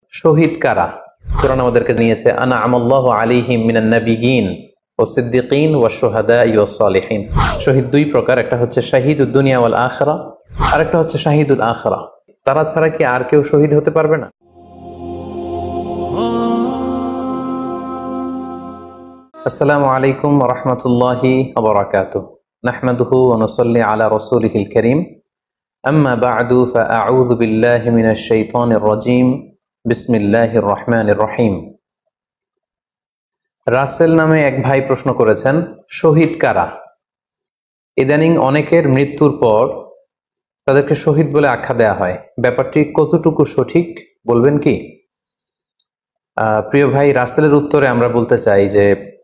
শহীদ কারা? কোরআন আমাদেরকে নিয়েছে আনা আমাল্লাহু আলাইহিম মিনান নাবিয়িন ও সিদ্দিকিন ওয়া শুহাদা ওয়াস সালিহিন। শহীদ দুই প্রকার, একটা হচ্ছে শাহিদুদ দুনিয়া ওয়াল আখিরা, আর একটা হচ্ছে শাহিদুল আখিরা। তারা ছাড়া কি আর কেউ শহীদ হতে পারবে না? আসসালামু আলাইকুম ওয়া রাহমাতুল্লাহি ওয়া বারাকাতুহু। নাহমাদুহু ওয়া নুসাল্লি আলা রাসূলিহিল কারীম। আম্মা বা'দু ফাআউযু বিল্লাহি মিনাশ শাইতানির রাজীম। বিসমিল্লাহির রহমানির রহিম। রাসেল নামে এক ভাই প্রশ্ন করেছেন, শহীদ কারা? ইদানিং অনেকের মৃত্যুর পর তাদেরকে শহীদ বলে আখ্যা দেয়া হয়। ব্যাপারটি কতটুকু সঠিক বলবেন কি? প্রিয় ভাই, রাসেলের উত্তরে আমরা বলতে চাই যে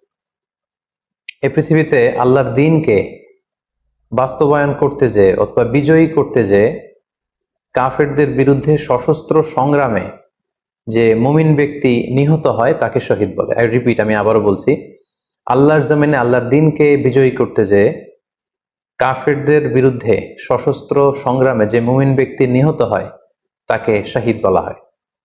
এই পৃথিবীতে আল্লাহর দ্বীনকে বাস্তবায়ন করতে যে অথবা বিজয়ী করতে যে কাফেরদের বিরুদ্ধে সশস্ত্র সংগ্রামে যে মুমিন ব্যক্তি নিহত হয় তাকে শহীদ বলে। আই রিপিট, আমি আবারও বলছি, আল্লাহর জমিনে আল্লাহর দ্বীনকে বিজয়ী করতে যে কাফেরদের বিরুদ্ধে সশস্ত্র সংগ্রামে যে মুমিন ব্যক্তি নিহত হয় তাকে শহীদ বলা হয়।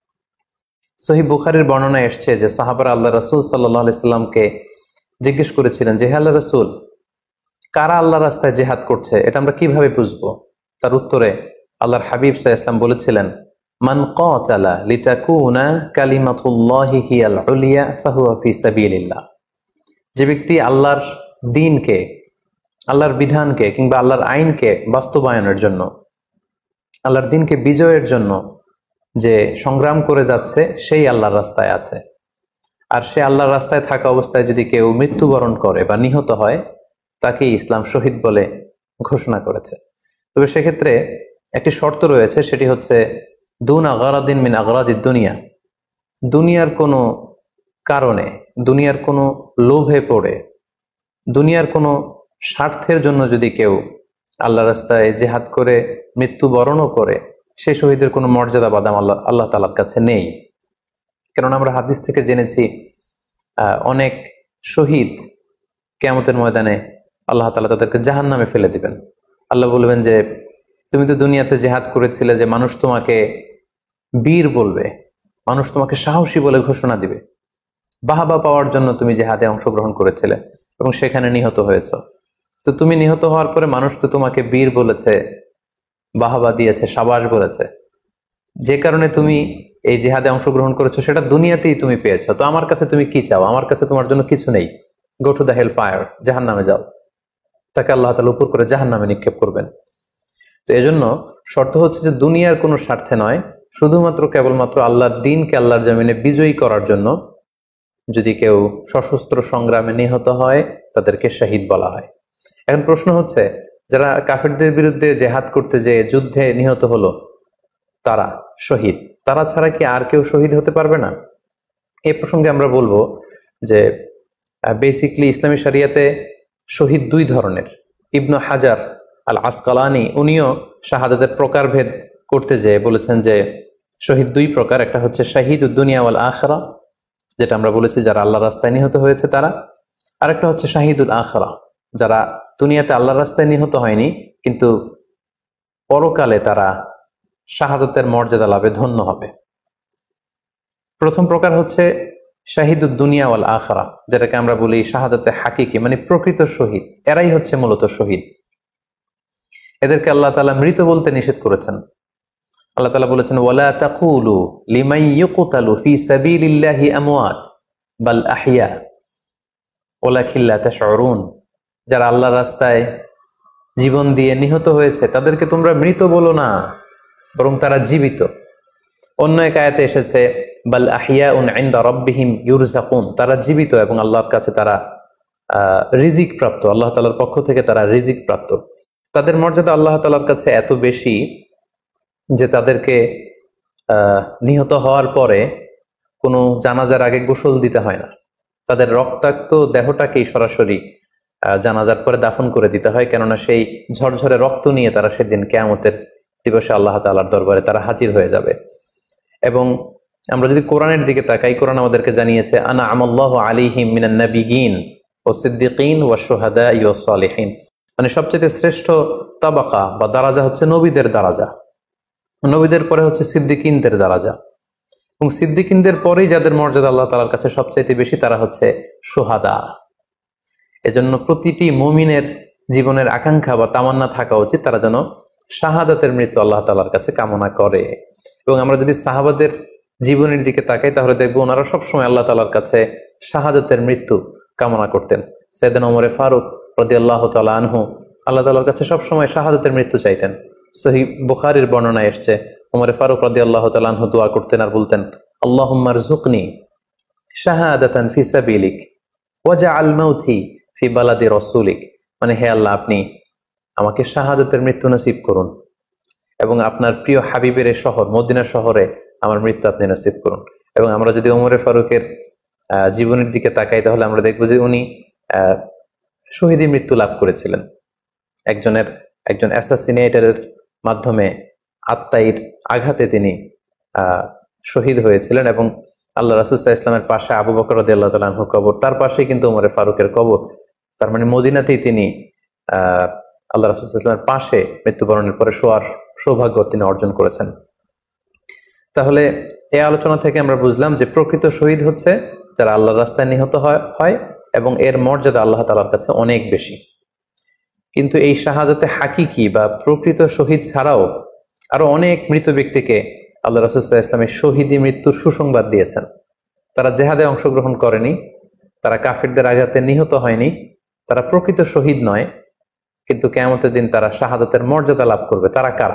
সহিহ বুখারীর বর্ণনায় এসছে যে সাহাবারা আল্লাহ রাসূল সাল্লাল্লাহু আলাইহি সাল্লামকে জিজ্ঞেস করেছিলেন যে, হে আল্লাহ রাসূল, কারা আল্লাহর রাস্তায় জিহাদ করছে এটা আমরা কিভাবে বুঝবো? তার উত্তরে আল্লাহর হাবিব সাল্লাল্লাহু আলাইহি সাল্লাম বলেছিলেন, মান কাতালা লিতাকুনা কালিমাতুল্লাহি হিয়াল উলিয়া ফাহুয়া ফি সাবিলিল্লাহ। যে ব্যক্তি আল্লাহর দ্বীনকে, আল্লাহর বিধানকে কিংবা আল্লাহর আইনকে বাস্তবায়নের জন্য, আল্লাহর দ্বীনকে বিজয়ের জন্য যে সংগ্রাম করে যাচ্ছে সেই আল্লাহর রাস্তায় আছে। আর সে আল্লাহর রাস্তায় থাকা অবস্থায় যদি কেউ মৃত্যুবরণ করে বা নিহত হয় তাকে ইসলাম শহীদ বলে ঘোষণা করেছে। তবে সেক্ষেত্রে একটি শর্ত রয়েছে, সেটি হচ্ছে দুন আগারাদিন মিন আগারাদিদ দুনিয়া। দুনিয়ার কোনো কারণে, দুনিয়ার কোনো লোভে পড়ে, দুনিয়ার কোনো স্বার্থের জন্য যদি কেউ আল্লাহ রাস্তায় জিহাদ করে মৃত্যুবরণও করে, সে শহীদের কোনো মর্যাদা বাদাম আল্লাহ তাআলার কাছে নেই। কারণ আমরা হাদিস থেকে জেনেছি অনেক শহীদ কিয়ামতের ময়দানে আল্লাহ তাআলা তাদেরকে জাহান্নামে ফেলে দিবেন। আল্লাহ বলবেন যে তুমি তো দুনিয়াতে জিহাদ করেছিলে, যে মানুষ তোমাকে বীর বলবে, মানুষ তোমাকে সাহসী বলে ঘোষণা দিবে, বাহাবা পাওয়ার জন্য তুমি জিহাদে অংশগ্রহণ করেছিলে এবং সেখানে নিহত হয়েছ। তো তুমি নিহত হওয়ার পরে মানুষ তো তোমাকে বীর বলেছে, বাহাবা দিয়েছে, সাবাস বলেছে, যে কারণে তুমি এই জিহাদে অংশগ্রহণ করেছো সেটা দুনিয়াতেই তুমি পেয়েছো। তো আমার কাছে তুমি কি চাও? আমার কাছে তোমার জন্য কিছু নেই। Go to the hell fire, জাহান্নামে যাও। তাকে আল্লাহ তাআলা উপর করে জাহান্নামে নিক্ষেপ করবেন। তো এজন্য শর্ত হচ্ছে যে দুনিয়ার কোনো স্বার্থে নয়, শুধুমাত্র কেবলমাত্র আল্লাহর দ্বীনকে আল্লাহর জমিনে বিজয়ী করার জন্য যদি কেউ সশস্ত্র সংগ্রামে নিহত হয় তাদেরকে শহীদ বলা হয়। এখন প্রশ্ন হচ্ছে, যারা কাফেরদের বিরুদ্ধে জিহাদ করতে যে যুদ্ধে নিহত হলো তারা শহীদ, তারা ছাড়া কি আর কেউ শহীদ হতে পারবে না? এই প্রসঙ্গে আমরা বলবো যে বেসিকলি ইসলামী শরিয়াতে শহীদ দুই ধরনের। ইবনু হাজার আল আসকালানি উনিও শাহাদাতের প্রকারভেদ করতে যেয়ে বলেছেন যে শহীদ দুই প্রকার, একটা হচ্ছে শাহিদুদ দুনিয়া ওয়াল আখিরা, যেটা আমরা বলেছি যারা আল্লাহর রাস্তায় নিহত হয়েছে তারা, আরেকটা হচ্ছে শাহিদুল আখিরা, যারা দুনিয়াতে আল্লাহর রাস্তায় নিহত হয়নি কিন্তু পরকালে তারা শাহাদাতের মর্যাদা লাভে ধন্য হবে। প্রথম প্রকার হচ্ছে শাহিদুদ দুনিয়া ওয়াল আখিরা, যেটাকে আমরা বলি শাহাদাতে হাকিকি, মানে প্রকৃত শহীদ। এরাই হচ্ছে মূলত শহীদ। এদেরকে আল্লাহ তাআলা মৃত বলতে নিষেধ করেছেন। আল্লাহ তাআলা বলেছেন, ওয়ালা তাকুলু লিমান ইউকতালু ফি সাবিলিল্লাহি আমওয়াত বাল আহইয়া ওয়ালাকিন লা তাশউরুন। যারা আল্লাহর রাস্তায় জীবন দিয়ে নিহত হয়েছে তাদেরকে তোমরা মৃত বলো না, বরং তারা জীবিত। অন্য এক আয়াতে এসেছে বাল আহিয়াউন ইনদা রাব্বিহিম ইউরযাকুন, তারা জীবিত এবং আল্লাহর কাছে তারা রিজিক প্রাপ্ত, আল্লাহ তাআলার পক্ষ থেকে তারা রিজিক প্রাপ্ত। তাদের মর্যাদা আল্লাহ তাআলার কাছে এত বেশি যে তাদেরকে নিহত হওয়ার পরে কোনো জানাজার আগে গোসল দিতে হয় না, তাদের রক্তাক্ত দেহটাকেই সরাসরি জানাজার পরে দাফন করে দিতে হয়, কেননা সেই ঝরঝরে রক্ত নিয়ে তারা সেদিন কিয়ামতের দিবসে আল্লাহ তাআলার দরবারে তারা হাজির হয়ে যাবে। এবং আমরা যদি কোরআনের দিকে তাকাই, কোরআন আমাদেরকে জানিয়েছে আনা আমাল্লাহু আলাইহিম মিনান নাবিয়িন ওয়াস সিদ্দিকিন ওয়াশ শুহাদা ওয়াস সালিহিন, মানে সবচেয়ে শ্রেষ্ঠ তাবাকা বা দারাজা হচ্ছে নবীদের দারাজা, নবীদের পরে হচ্ছে সিদ্দিকিনদের দারাজা। এবং সিদ্দিকিনদের পরেই যাদের মর্যাদা আল্লাহ তাআলার কাছে সবচাইতে বেশি তারা হচ্ছে শুহাদা। এজন্য প্রতিটি মুমিনের জীবনের আকাঙ্ক্ষা বা তামান্না থাকা উচিত তারা যেন শাহাদাতের মৃত্যু আল্লাহ তাআলার কাছে কামনা করে। এবং আমরা যদি সাহাবাদের জীবনের দিকে তাকাই তাহলে দেখবো ওনারা সবসময় আল্লাহ তাআলার কাছে শাহাদাতের মৃত্যু কামনা করতেন। সাইয়েদনা ওমর ফারুক রাদিয়াল্লাহু তাআলা আনহু আল্লাহ তাআলার কাছে সবসময় শাহাদাতের মৃত্যু চাইতেন। সহিহ বুখারীর বর্ণনায় এসছে ওমর ফারুক রাদিয়াল্লাহু তাআলা আনহু দোয়া করতেন আর বলতেন, আল্লাহুম্মা রযুকনি শাহাদাতান ফি সাবিলিক ওয়াজআল মাউতি ফি বালাদি রাসূলিক। মানে হে আল্লাহ, আপনি আমাকে শাহাদাতের মৃত্যু নসিব করুন এবং আপনার প্রিয় হাবিবের এই শহর মদিনা শহরে আমার মৃত্যু আপনি নসিব করুন। এবং আমরা যদি ওমর ফারুকের জীবনের দিকে তাকাই তাহলে আমরা দেখব যে উনি শহীদি মৃত্যু লাভ করেছিলেন। একজন অ্যাসাসিনেটরের মাধ্যমে আত্মাইর আঘাতে তিনি শহীদ হয়েছিলেন এবং আল্লাহ রাসূল সাল্লাল্লাহু আলাইহি ওয়াসাল্লামের পাশে আবু বকর রাদিয়াল্লাহু তাআলা আনহুর কবর, তার পাশেই কিন্তু ওমর ফারুকের কবর। তার মানে মদিনাতেই তিনি আল্লাহ রাসূল সাল্লাল্লাহু আলাইহি ওয়াসাল্লামের পাশে মৃত্যুবরণের পরে শোয়ার সৌভাগ্য তিনি অর্জন করেছেন। তাহলে এই আলোচনা থেকে আমরা বুঝলাম যে প্রকৃত শহীদ হচ্ছে যারা আল্লাহর রাস্তায় নিহত হয় এবং এর মর্যাদা আল্লাহ তাআলার কাছে অনেক বেশি। কিন্তু এই শাহাদাতে হাকিকি বা প্রকৃত শহীদ ছাড়াও আরো অনেক মৃত ব্যক্তিকে আল্লাহ রাসূল সাল্লাল্লাহু আলাইহি ওয়াসাল্লাম শহীদি মৃত্যুর সুসংবাদ দিয়েছেন। তারা জেহাদে অংশগ্রহণ করেনি, তারা কাফিরদের আঘাতে নিহত হয়নি, তারা প্রকৃত শহীদ নয়, কিন্তু কিয়ামতের দিন তারা শাহাদাতের মর্যাদা লাভ করবে। তারা কারা?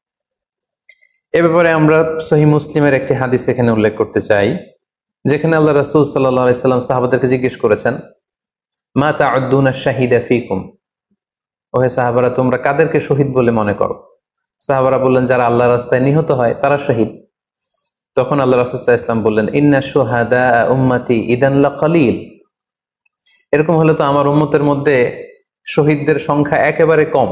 এ ব্যাপারে আমরা সহিহ মুসলিমের একটি হাদিস এখানে উল্লেখ করতে চাই, যেখানে আল্লাহ রাসূল সাল্লাল্লাহু আলাইহি ওয়াসাল্লাম সাহাবাদেরকে জিজ্ঞেস করেছেন, মা তা'উদ্দুনা শাহিদা ফীকুম, ওহে সাহাবারা তোমরা কাদেরকে শহীদ বলে মনে করো? সাহাবারা বললেন, যারা আল্লাহর রাস্তায় নিহত হয় তারা শহীদ। তখন আল্লাহ রাসূল সাল্লাল্লাহু আলাইহি ওয়াসাল্লাম বললেন, ইন্না শুহাদা উম্মতি ইদান লাকালিল, এরকম হলে তো আমার উম্মতের মধ্যে শহীদদের সংখ্যা একেবারে কম।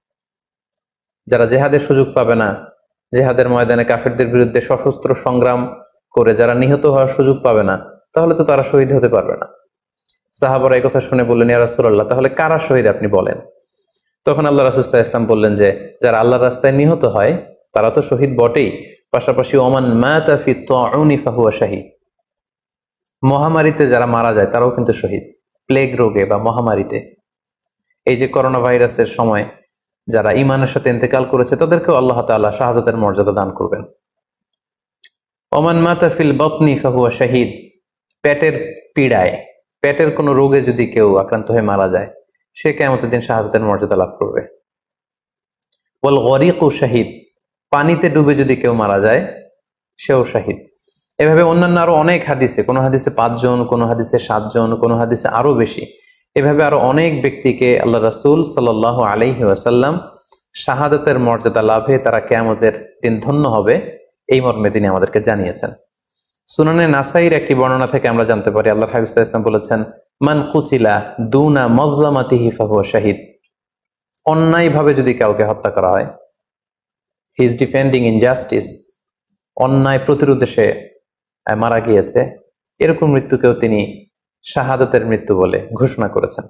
যারা জেহাদের সুযোগ পাবে না, জেহাদের ময়দানে কাফিরদের বিরুদ্ধে সশস্ত্র সংগ্রাম করে যারা নিহত হওয়ার সুযোগ পাবে না, তাহলে তো তারা শহীদ হতে পারবে না। সাহাবারা এই কথা শুনে বললেন, ইয়া রাসূলুল্লাহ, তাহলে কারা শহীদ আপনি বলেন। তখন আল্লাহ রাসূল সাল্লাল্লাহু আলাইহি ওয়াসাল্লাম বললেন যে যারা আল্লাহর রাস্তায় নিহত হয় তারা তো শহীদ বটেই, পাশাপাশি ওমান মাতা ফি তাউনি ফাহুয়া শাহীদ, মহামারীতে যারা মারা যায় তারাও কিন্তু শহীদ। প্লেগ রোগে বা মহামারীতে, এই যে করোনা ভাইরাসের সময় যারা ঈমানের সাথে ইন্তেকাল করেছে তাদেরকেও আল্লাহ তাআলা শাহাদাতের মর্যাদা দান করবেন। ওমান মাতা ফিল বাতনি ফাহুয়া শাহীদ, পেটের পীড়ায়, পেটের কোনো রোগে যদি কেউ আক্রান্ত হয়ে মারা যায় সে কিয়ামতের দিন শাহাদাতের মর্যাদা লাভ করবে। ওয়াল গরিকু শাহীদ, পানিতে ডুবে যদি কেউ মারা যায় সেও শাহীদ। এভাবে অন্যান্য আরো অনেক হাদিসে, কোনো হাদিসে 5 জন, কোনো হাদিসে 7 জন, কোনো হাদিসে আরো বেশি, এভাবে আরো অনেক ব্যক্তিকে আল্লাহ রাসূল সাল্লাল্লাহু আলাইহি ওয়াসাল্লাম শাহাদাতের মর্যাদা লাভে তারা কিয়ামতের দিন ধন্য হবে এই মর্মে তিনি আমাদেরকে জানিয়েছেন। সুনানে নাসাইর একটি বর্ণনা থেকে আমরা জানতে পারি আল্লাহর হাবিব সাল্লাল্লাহু আলাইহি ওয়াসাল্লাম বলেছেন, মান কুতিলা দুনা মাজলামাতিহি ফাহুয়া শাহীদ, অন্যায়ভাবে যদি কাউকে হত্যা করা হয়, হি ইজ ডিফেন্ডিং ইনজাস্টিস, অন্যায় প্রতিরোধে সে মারা গিয়েছে, এরকম মৃত্যুকেও তিনি শাহাদাতের মৃত্যু বলে ঘোষণা করেছেন।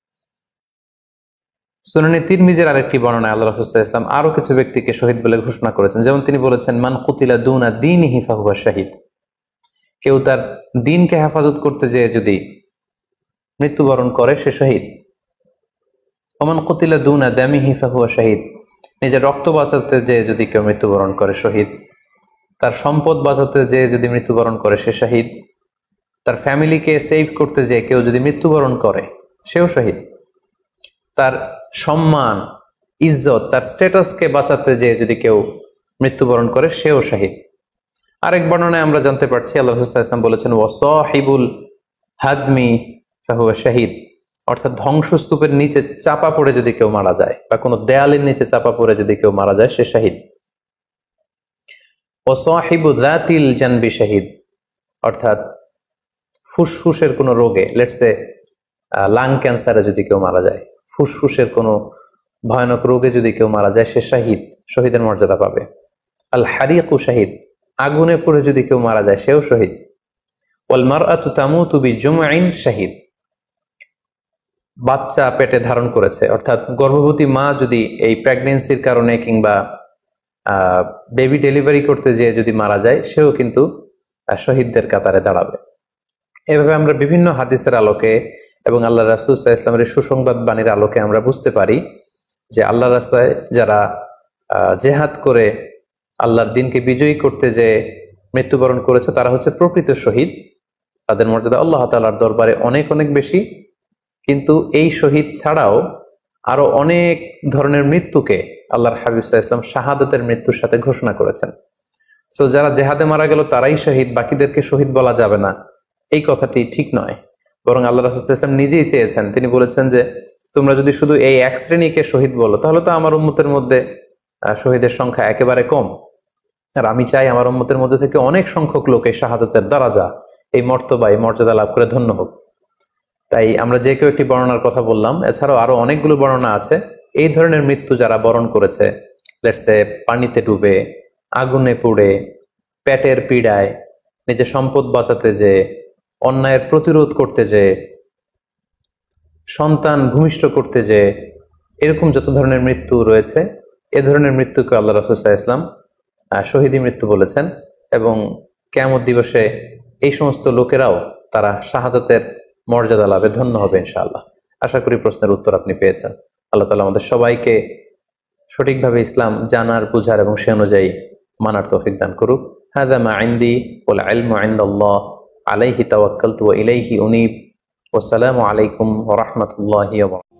সুনানে তিরমিজির আরেকটি বর্ণনায় আল্লাহ রাসূল সাল্লাল্লাহু আলাইহি ওয়াসাল্লাম আরো কিছু ব্যক্তিকে শহীদ বলে ঘোষণা করেছেন। যেমন তিনি বলেছেন, মান কুতিলা দুনা দীনিহি ফাহুয়া শাহীদ, কেউ তার দ্বীনকে হেফাজত করতে যেয়ে যদি মৃত্যুবরণ করে সে শহীদ। ওমান কুতিলা দুনা দামিহি ফাহুয়া শাহীদ, নিজের রক্ত বাঁচাতে যেয়ে যদি কেউ মৃত্যুবরণ করে শহীদ। তার সম্পদ বাঁচাতে যেয়ে যদি মৃত্যুবরণ করে সে শহীদ। তার ফ্যামিলিকে সেভ করতে যেয়ে কেউ যদি মৃত্যুবরণ করে সেও শহীদ। তার সম্মান, ইজ্জত, তার স্ট্যাটাসকে বাঁচাতে যেয়ে যদি কেউ মৃত্যুবরণ করে সেও শহীদ। আরেক বর্ণনায় আমরা জানতে পারছি আল্লাহ রাসূল সাল্লাল্লাহু আলাইহি ওয়াসাল্লাম বলেছেন, ওয়াসাহিবুল হাদমি ফাহুয়া শাহীদ, অর্থাৎ ধ্বংসস্তূপের নিচে চাপা পড়ে যদি কেউ মারা যায় বা কোনো দেয়ালের নিচে চাপা পড়ে যদি কেউ মারা যায় সে শহীদ। ওয়াসাহিবু যাতিল জানবি শাহীদ, অর্থাৎ ফুসফুসের কোনো রোগে, লেটসে লাং ক্যান্সারে যদি কেউ মারা যায়, ফুসফুসের কোনো ভয়ানক রোগে যদি কেউ মারা যায় সে শাহীদ, শহীদের মর্যাদা পাবে। আল হারিকু শাহীদ, আগুনে পড়ে যদি কেউ মারা যায় সেও শহীদ। ওয়াল মারআতু তামুতু বিজুমঈন শাহীদ, বাচ্চা পেটে ধারণ করেছে, অর্থাৎ গর্ভবতী মা যদি এই প্রেগন্যান্সির কারণে কিংবা বেবি ডেলিভারি করতে যেয়ে যদি মারা যায় সেও কিন্তু শহীদদের কাতারে দাঁড়াবে। এভাবে আমরা বিভিন্ন হাদিসের আলোকে এবং আল্লাহ রাসূল সাল্লাল্লাহু আলাইহি ওয়াসাল্লামের সুসংবাদ বাণীর আলোকে আমরা বুঝতে পারি যে আল্লাহর রাস্তায় যারা জেহাদ করে আল্লাহর দিনকে বিজয়ী করতে যে মৃত্যুবরণ করেছে তারা হচ্ছে প্রকৃত শহীদ। তাদের মর্যাদা আল্লাহ তাআলার দরবারে অনেক অনেক বেশি। কিন্তু এই শহীদ ছাড়াও আরো অনেক ধরনের মৃত্যুকে আল্লাহর হাবিব সাল্লাল্লাহু আলাইহি ওয়াসাল্লাম শাহাদাতের মৃত্যুর সাথে ঘোষণা করেছেন। সো যারা জেহাদে মারা গেল তারাই শহীদ, বাকিদেরকে শহীদ বলা যাবে না, এই কথাটি ঠিক নয়। বরং আল্লাহ রাসূল সাল্লাল্লাহু আলাইহি ওয়াসাল্লাম নিজেই চেয়েছেন, তিনি বলেছেন যে তোমরা যদি শুধু এই এক শ্রেণীকে শহীদ বলো তাহলে তো আমার উম্মতের মধ্যে শহীদের সংখ্যা একেবারে কম। আর আমি চাই আমার উম্মতের মধ্যে থেকে অনেক সংখ্যক লোক এই শাহাদাতের দারাজা, এই মর্তবা, এই মর্যাদা লাভ করে ধন্য হোক। তাই আমরা যে কেউ একটি বর্ণনার কথা বললাম, এছাড়াও আরো অনেকগুলো বর্ণনা আছে। এই ধরনের মৃত্যু যারা বরণ করেছে, লেটসে পানিতে ডুবে, আগুনে পুড়ে, পেটের পীড়ায়, নিজের সম্পদ বাঁচাতে যে, অন্যায়ের প্রতিরোধ করতে যে, সন্তান ভূমিষ্ঠ করতে যে, এরকম যত ধরনের মৃত্যু রয়েছে এ ধরনের মৃত্যুকে আল্লাহ রাসূল সাল্লাল্লাহু আলাইহি ওয়াসাল্লাম শহীদী মৃত্যু বলেছেন। এবং কিয়ামত দিবসে এই সমস্ত লোকেরাও তারা শাহাদাতের মর্যাদা লাভে ধন্য হবে ইনশাআল্লাহ। আশা করি প্রশ্নের উত্তর আপনি পেয়েছেন। আল্লাহ তাআলা আমাদের সবাইকে সঠিকভাবে ইসলাম জানার, বুঝার এবং সে অনুযায়ী মানার তৌফিক দান করুক। হাযা মা ইনদি ওয়াল ইলমু ইনদাল্লাহ আলাইহি তাওয়াক্কালতু ওয়া ইলাইহি উনীব। ওয়াসসালামু আলাইকুম ওয়া রাহমাতুল্লাহি ওয়া বারাকাতুহু।